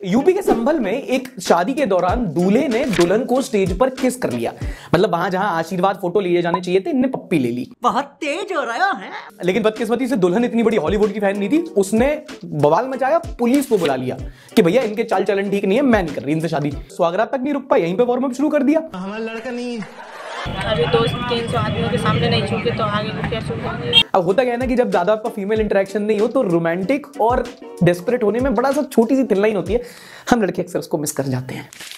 UP के संभल में एक शादी के दौरान दूल्हे ने दुल्हन को स्टेज पर किस कर लिया। मतलब वहां जहां आशीर्वाद फोटो लिए जाने चाहिए थे, इनने पप्पी ले ली। बहुत तेज हो रहा है। लेकिन बदकिस्मती से दुल्हन इतनी बड़ी हॉलीवुड की फैन नहीं थी, उसने बवाल मचाया, पुलिस को बुला लिया कि भैया इनके चाल चलन ठीक नहीं है, मैं नहीं कर रही इनसे शादी। स्वागत तक नहीं रुक पाई, यहीं पे वार्म अप शुरू कर दिया। हमारा लड़का नहीं है। अभी 200-300 आदमियों के सामने नहीं छूके तो आगे क्या छूकेंगे। अब होता क्या है ना कि जब ज्यादा आपका फीमेल इंटरेक्शन नहीं हो तो रोमांटिक और डेस्परेट होने में बड़ा सा छोटी सी थिन लाइन होती है, हम लड़के अक्सर उसको मिस कर जाते हैं।